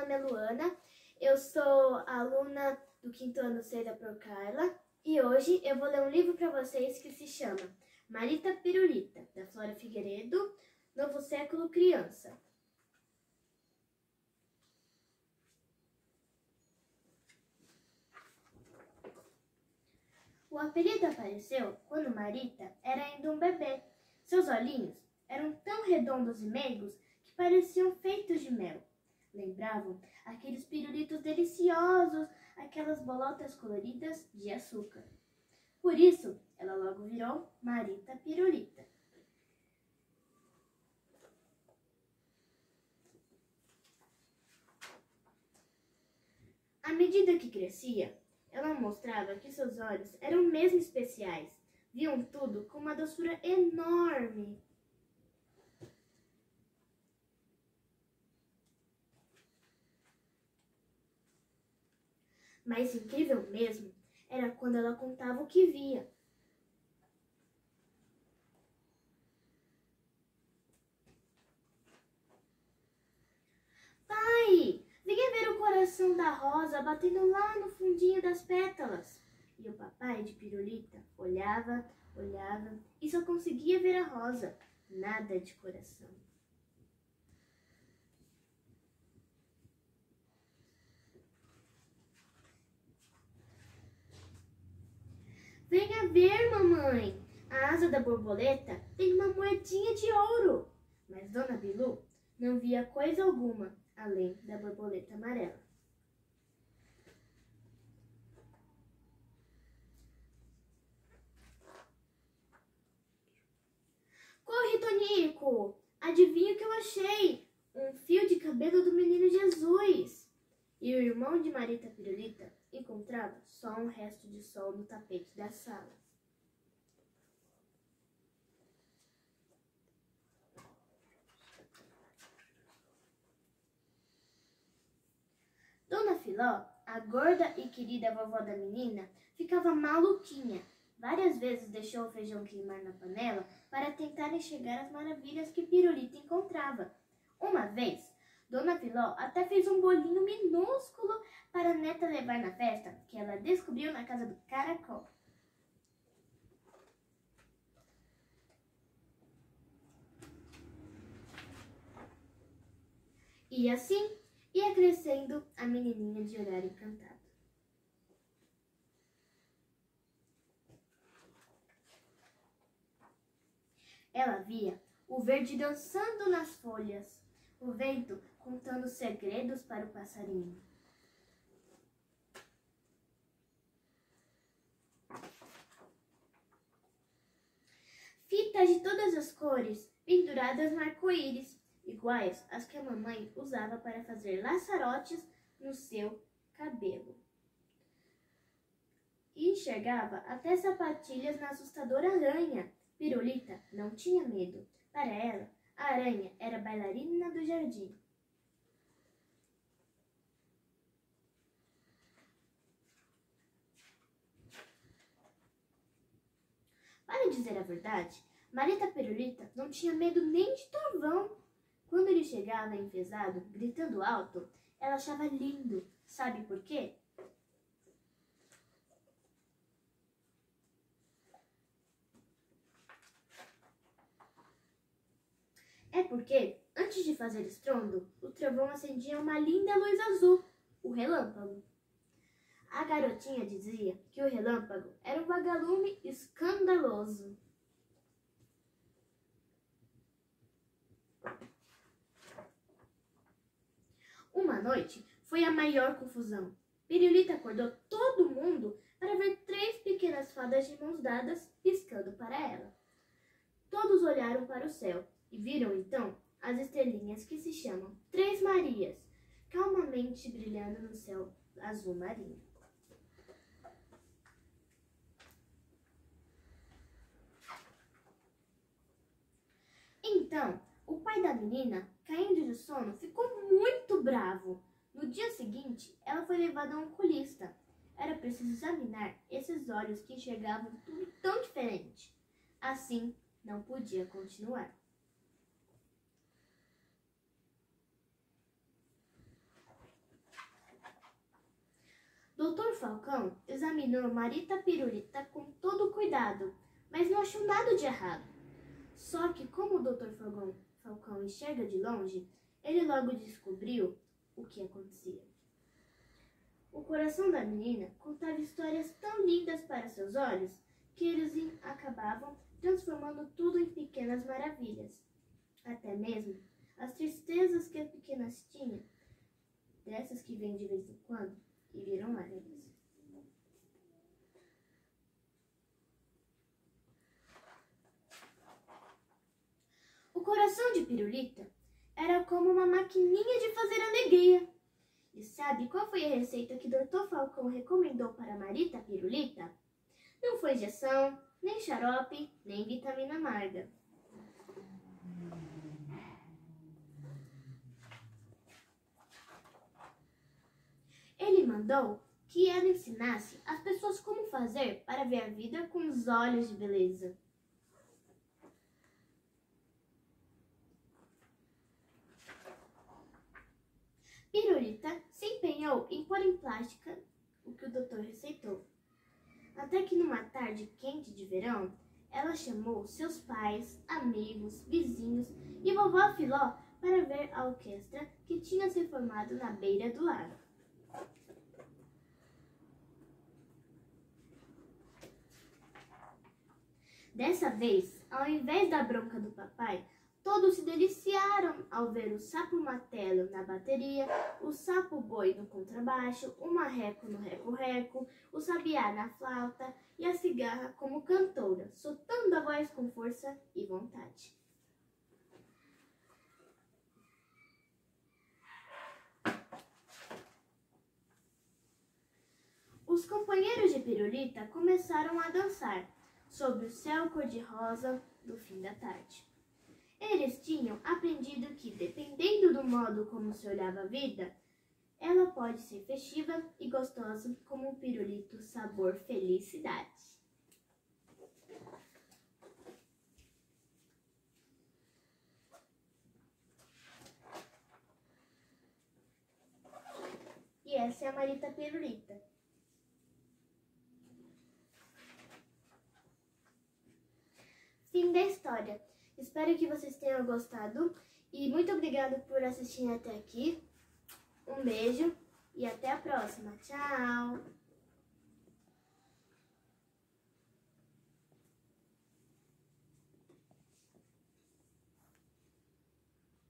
nome é Luana, eu sou aluna do 5º ano C da Procarla e hoje eu vou ler um livro para vocês que se chama Marita Pirulita, da Flora Figueiredo, Novo Século Criança. O apelido apareceu quando Marita era ainda um bebê. Seus olhinhos eram tão redondos e meigos que pareciam feitos de mel. Lembravam aqueles pirulitos deliciosos, aquelas bolotas coloridas de açúcar. Por isso, ela logo virou Marita Pirulita. À medida que crescia, ela mostrava que seus olhos eram mesmo especiais. Viam tudo com uma doçura enorme. Mais incrível mesmo era quando ela contava o que via. Pai, venha ver o coração da rosa batendo lá no fundinho das pétalas. E o papai de Pirulita olhava e só conseguia ver a rosa, nada de coração. Venha ver, mamãe, a asa da borboleta tem uma moedinha de ouro. Mas Dona Bilu não via coisa alguma além da borboleta amarela. Corre, Tonico! Adivinha o que eu achei? Um fio de cabelo do menino Jesus. E o irmão de Marita Pirulita encontrava só um resto de sol no tapete da sala. Dona Filó, a gorda e querida vovó da menina, ficava maluquinha. Várias vezes deixou o feijão queimar na panela para tentar enxergar as maravilhas que Pirulita encontrava. Uma vez, Dona Filó até fez um bolinho minúsculo para a neta levar na festa que ela descobriu na casa do caracol. E assim ia crescendo a menininha de olhar encantado. Ela via o verde dançando nas folhas, o vento contando segredos para o passarinho. Fitas de todas as cores penduradas no arco-íris, iguais às que a mamãe usava para fazer laçarotes no seu cabelo. E enxergava até sapatilhas na assustadora aranha. Pirulita não tinha medo. Para ela, a aranha era a bailarina do jardim. Para dizer a verdade, Marita Pirulita não tinha medo nem de trovão. Quando ele chegava enfesado, gritando alto, ela achava lindo. Sabe por quê? É porque, antes de fazer estrondo, o trovão acendia uma linda luz azul, o relâmpago. A garotinha dizia que o relâmpago era um vagalume escandaloso. Uma noite foi a maior confusão. Pirulita acordou todo mundo para ver 3 pequenas fadas de mãos dadas piscando para ela. Todos olharam para o céu e viram então as estrelinhas que se chamam 3 Marias, calmamente brilhando no céu azul marinho. Então, o pai da menina, caindo de sono, ficou muito bravo. No dia seguinte, ela foi levada a um oculista. Era preciso examinar esses olhos que enxergavam tudo tão diferente. Assim, não podia continuar. Falcão examinou Marita Pirulita com todo cuidado, mas não achou nada de errado. Só que como o Dr. Falcão enxerga de longe, ele logo descobriu o que acontecia. O coração da menina contava histórias tão lindas para seus olhos que eles acabavam transformando tudo em pequenas maravilhas. Até mesmo as tristezas que as pequenas tinham, dessas que vêm de vez em quando e viram lágrimas. O coração de Pirulita era como uma maquininha de fazer alegria. E sabe qual foi a receita que Dr. Falcão recomendou para Marita Pirulita? Não foi injeção, nem xarope, nem vitamina amarga. Ele mandou que ela ensinasse as pessoas como fazer para ver a vida com os olhos de beleza. Pirulita se empenhou em pôr em prática o que o doutor receitou. Até que numa tarde quente de verão, ela chamou seus pais, amigos, vizinhos e vovó Filó para ver a orquestra que tinha se formado na beira do lago. Dessa vez, ao invés da bronca do papai, todos se deliciaram ao ver o sapo Matelo na bateria, o sapo Boi no contrabaixo, o marreco no reco-reco, o sabiá na flauta e a cigarra como cantora, soltando a voz com força e vontade. Os companheiros de Pirulita começaram a dançar sob o céu cor-de-rosa do fim da tarde. Eles tinham aprendido que, dependendo do modo como se olhava a vida, ela pode ser festiva e gostosa como um pirulito sabor felicidade. E essa é a Marita Pirulita. Fim da história. Espero que vocês tenham gostado e muito obrigada por assistir até aqui. Um beijo e até a próxima. Tchau!